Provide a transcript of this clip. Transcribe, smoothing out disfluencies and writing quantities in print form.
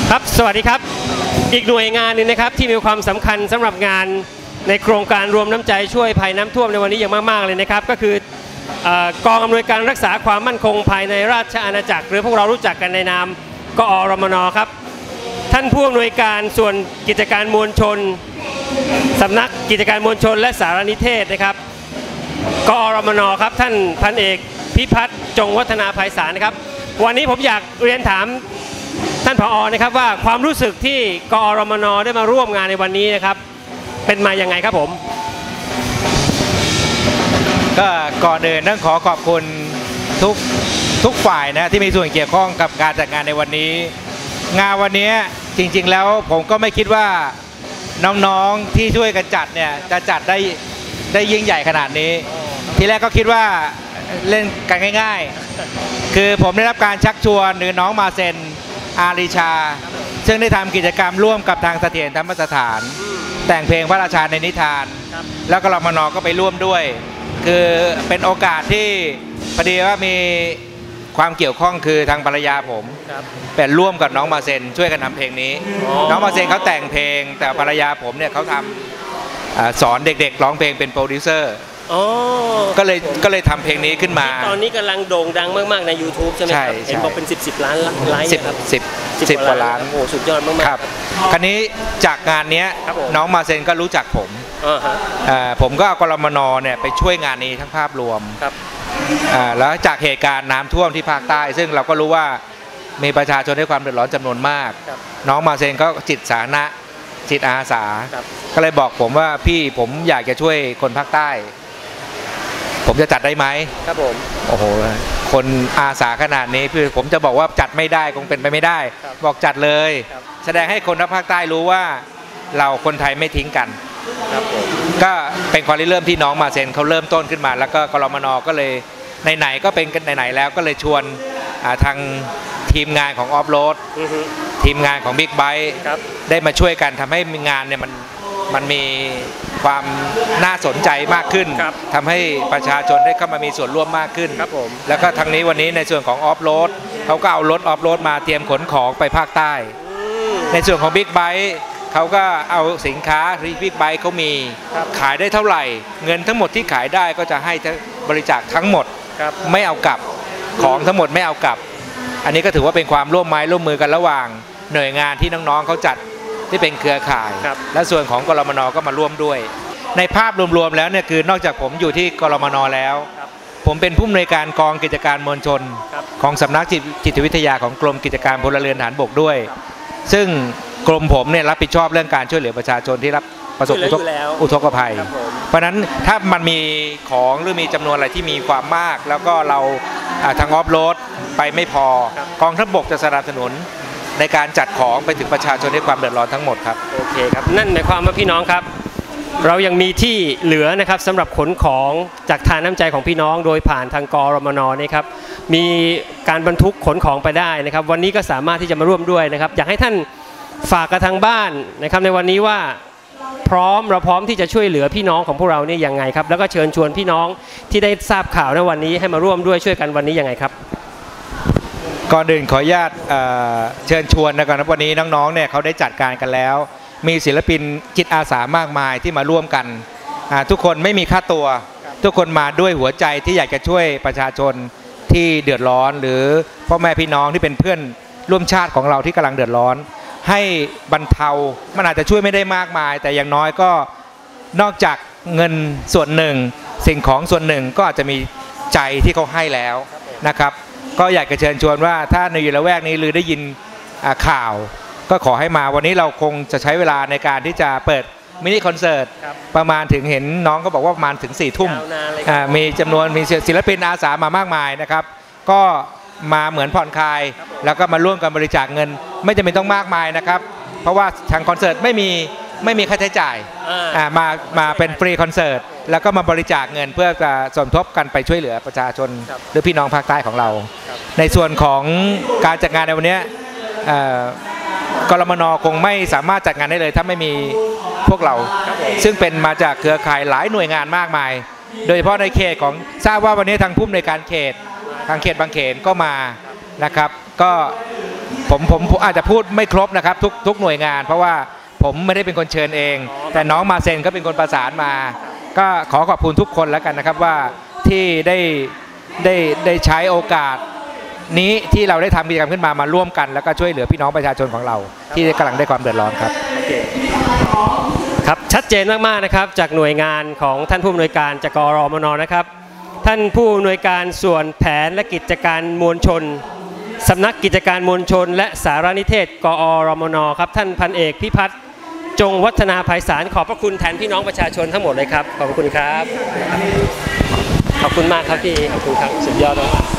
ครับสวัสดีครับอีกหน่วยงานนึงนะครับที่มีความสำคัญสำหรับงานในโครงการรวมน้ำใจช่วยภัยน้ำท่วมในวันนี้อย่างมากๆเลยนะครับก็คือกองอำนวยการรักษาความมั่นคงภายในราชอาณาจักรหรือพวกเรารู้จักกันในนามกอรมนครับท่านผู้อำนวยการส่วนกิจการมวลชนสำนักกิจการมวลชนและสารนิเทศนะครับกอรมนครับท่านพันเอกพิพัฒน์จงวัฒนาไพศาลนะครับวันนี้ผมอยากเรียนถามท่านผอ.นะครับว่าความรู้สึกที่กอรมนได้มาร่วมงานในวันนี้นะครับเป็นมาอย่างไงครับผมก็ก่อนอื่นต้องขอขอบคุณทุกฝ่ายนะที่มีส่วนเกี่ยวข้องกับการจัดงานในวันนี้งานวันนี้จริงๆแล้วผมก็ไม่คิดว่าน้องๆที่ช่วยกันจัดเนี่ยจะจัดได้ยิ่งใหญ่ขนาดนี้ทีแรกก็คิดว่าเล่นกันง่ายๆคือผมได้รับการชักชวนหรือน้องมาเซนอาริชาซึ่งได้ทำกิจกรรมร่วมกับทางเสถียรธรรมสถานแต่งเพลงพระราชาในนิทานแล้วก็รมน.ก็ไปร่วมด้วยคือเป็นโอกาสที่พอดีว่ามีความเกี่ยวข้องคือทางภรรยาผมเป็นร่วมกับน้องมาเซนช่วยกันทำเพลงนี้น้องมาเซนเขาแต่งเพลงแต่ภรรยาผมเนี่ยเขาทำสอนเด็กๆร้องเพลงเป็นโปรดิวเซอร์ก็เลยทำเพลงนี้ขึ้นมาตอนนี้กำลังโด่งดังมากๆใน YouTube ใช่ไหมครับเห็นบอกเป็น10 ล้านไลค์ครับ 10 กว่าล้านโอ้สุดยอดมากๆครับคราวนี้จากงานนี้น้องมาเซนก็รู้จักผมก็เอากรมน.เนี่ยไปช่วยงานนี้ทั้งภาพรวมแล้วจากเหตุการณ์น้ำท่วมที่ภาคใต้ซึ่งเราก็รู้ว่ามีประชาชนได้ความเดือดร้อนจำนวนมากน้องมาเซนก็จิตสาธารณะจิตอาสาก็เลยบอกผมว่าพี่ผมอยากจะช่วยคนภาคใต้ผมจะจัดได้ไหมครับผมโอ้โหคนอาสาขนาดนี้คือผมจะบอกว่าจัดไม่ได้คงเป็นไปไม่ได้บอกจัดเลยแสดงให้คนภาคใต้รู้ว่าเราคนไทยไม่ทิ้งกันก็เป็นความเริ่มที่น้องมาเซนเขาเริ่มต้นขึ้นมาแล้วก็กรมน.ก็เลยไหนๆก็เป็นกันไหนๆแล้วก็เลยชวนทางทีมงานของออฟโรดทีมงานของบิ๊กไบค์ได้มาช่วยกันทำให้งานเนี่ยมันมีความน่าสนใจมากขึ้นทำให้ประชาชนได้เข้ามามีส่วนร่วมมากขึ้นแล้วก็ทางนี้วันนี้ในส่วนของออฟโรดเขาก็เอารถออฟโรดมาเตรียมขนของไปภาคใต้ในส่วนของบิ๊กไบค์เขาก็เอาสินค้าที่บิ๊กไบค์เขามีขายได้เท่าไหร่เงินทั้งหมดที่ขายได้ก็จะให้บริจาคทั้งหมดไม่เอากลับของทั้งหมดไม่เอากลับอันนี้ก็ถือว่าเป็นความร่วมไม้ร่วมมือกันระหว่างหน่วยงานที่น้องๆเขาจัดที่เป็นเครือข่ายและส่วนของกรมน.ก็มาร่วมด้วยในภาพรวมๆแล้วเนี่ยคือนอกจากผมอยู่ที่กรมน.แล้วผมเป็นผู้อำนวยการกองกิจการมวลชนของสำนักจิตวิทยาของกรมกิจการพลเรือนทหารบกด้วยซึ่งกรมผมเนี่ยรับผิดชอบเรื่องการช่วยเหลือประชาชนที่รับประสบอุทกภัยเพราะนั้นถ้ามันมีของหรือมีจำนวนอะไรที่มีความมากแล้วก็เราทางออฟโรดไปไม่พอกองทัพบกจะสนับสนุนในการจัดของไปถึงประชาชนด้วยความเดือดร้อนทั้งหมดครับโอเคครับนั่นหมายความว่าพี่น้องครับเรายังมีที่เหลือนะครับสำหรับขนของจากทานน้ำใจของพี่น้องโดยผ่านทางกรมน.นี่ครับมีการบรรทุกขนของไปได้นะครับวันนี้ก็สามารถที่จะมาร่วมด้วยนะครับอยากให้ท่านฝากกับทางบ้านนะครับในวันนี้ว่าเราพร้อมที่จะช่วยเหลือพี่น้องของพวกเราเนี่ยยังไงครับแล้วก็เชิญชวนพี่น้องที่ได้ทราบข่าวในวันนี้ให้มาร่วมด้วยช่วยกันวันนี้ยังไงครับก่อนอื่นขออนุญาตเชิญชวนนะครับวันนี้น้องๆเนี่ยเขาได้จัดการกันแล้วมีศิลปินจิตอาสามากมายที่มาร่วมกันทุกคนไม่มีค่าตัวทุกคนมาด้วยหัวใจที่อยากจะช่วยประชาชนที่เดือดร้อนหรือพ่อแม่พี่น้องที่เป็นเพื่อนร่วมชาติของเราที่กำลังเดือดร้อนให้บรรเทามันอาจจะช่วยไม่ได้มากมายแต่อย่างน้อยก็นอกจากเงินส่วนหนึ่งสิ่งของส่วนหนึ่งก็อาจจะมีใจที่เขาให้แล้วนะครับก็อยากจะเชิญชวนว่าถ้าในอยู่ละแวกนี้หรือได้ยินข่าวก็ขอให้มาวันนี้เราคงจะใช้เวลาในการที่จะเปิดมินิคอนเสิร์ตประมาณถึงเห็นน้องก็บอกว่าประมาณถึง4 ทุ่มมีจำนวนมีศิลปินอาสามามากมายนะครับก็มาเหมือนผ่อนคลายแล้วก็มาร่วมกันบริจาคเงินไม่จำเป็นต้องมากมายนะครับเพราะว่าทางคอนเสิร์ตไม่มีค่าใช้จ่ายมาเป็นฟรีคอนเสิร์ตแล้วก็มาบริจาคเงินเพื่อจะสมทบกันไปช่วยเหลือประชาชนหรือพี่น้องภาคใต้ของเราในส่วนของการจัดงานในวันนี้กรมน.คงไม่สามารถจัดงานได้เลยถ้าไม่มีพวกเราซึ่งเป็นมาจากเครือข่ายหลายหน่วยงานมากมายโดยเฉพาะในเขตของทราบว่าวันนี้ทางผู้อำนวยการเขตทางเขตบางเขนก็มานะครับก็ผมอาจจะพูดไม่ครบนะครับทุกหน่วยงานเพราะว่าผมไม่ได้เป็นคนเชิญเองแต่น้องมาเซ็นก็เป็นคนประสานมาก็ขอขอบคุณทุกคนแล้วกันนะครับว่าที่ได้ใช้โอกาสนี้ที่เราได้ทำกิจกรรมขึ้นมาร่วมกันแล้วก็ช่วยเหลือพี่น้องประชาชนของเราที่กำลังได้ความเดือดร้อนครับครับชัดเจนมากๆนะครับจากหน่วยงานของท่านผู้อำนวยการจากกรมน.นะครับท่านผู้อำนวยการส่วนแผนและกิจการมวลชนสำนักกิจการมวลชนและสารนิเทศกอรมน.ครับท่านพันเอกพิพัฒน์จงวัฒนาไพศาลขอบพระคุณแทนพี่น้องประชาชนทั้งหมดเลยครับขอบคุณครับขอบคุณมากครับพี่ขอบคุณครับสุดยอดมาก